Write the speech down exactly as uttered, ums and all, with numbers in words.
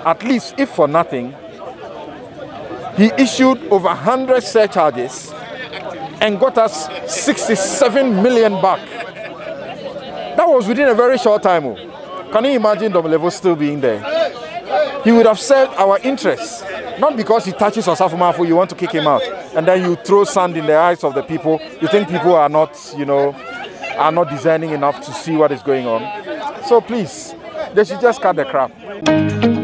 at least if for nothing, he issued over one hundred surcharges and got us sixty-seven million back. That was within a very short time. Oh. Can you imagine Domelevo still being there? He would have served our interests. Not because he touches Osafo Maafo, you want to kick him out. And then you throw sand in the eyes of the people. You think people are not, you know, are not discerning enough to see what is going on. So please, they should just cut the crap.